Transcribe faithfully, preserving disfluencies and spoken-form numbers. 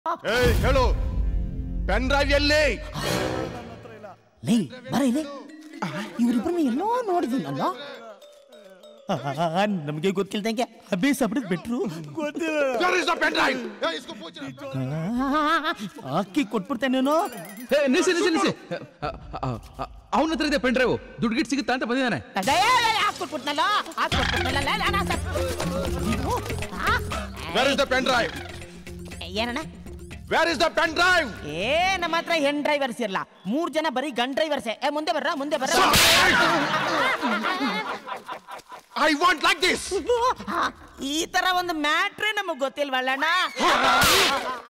ಏಯ್ ಹೇಳು pen drive ಎಲ್ಲಿ ಲೇ ಬರ ಇಲ್ಲಿ ಇವರಿಬ್ಬರನ್ನ ಎಲ್ಲೋ ನೋಡಿದ್ದೀನಲ್ಲ ನಮಗೆ ಗೊತ್ತಿಲ್ದಂಗೆ ಅಭಿ ಸಬ್ರದ್ ಬಿಟ್ರು ಅಕ್ಕಿ ಕೊಟ್ಬಿಡ್ತೇನೇನೋ ನಿಲ್ಸಿ ನಿಲ್ಸಿ ನಿಲ್ಸಿ ಅವನ ಹತ್ರ ಇದೆ ಪೆನ್ ಡ್ರೈವ್ ದುಡ್ಡು ಗಿಟ್ ಸಿಗುತ್ತಾ ಅಂತ ಬಂದಿದ್ದಾನೆ ಹಾಕ್ಕೊಟ್ಬಿಟ್ನಲ್ಲ Where is the pen drive? ಏನಣ್ಣ Where is the pen drive? ಏ ನಮ್ಮ ಹತ್ರ ಹೆಣ್ ಡ್ರೈವರ್ಸ್ ಇರಲ್ಲ ಮೂರ್ ಜನ ಬರೀ ಗನ್ ಡ್ರೈವರ್ಸೇ ಏ ಮುಂದೆ ಬರ್ರ ಮುಂದೆ ಬರ್ರ I want like this. ಈ ತರ ಒಂದು ಮ್ಯಾಟ್ರೇ ನಮಗ್ ಗೊತ್ತಿಲ್ವಲ್ಲಣ್ಣ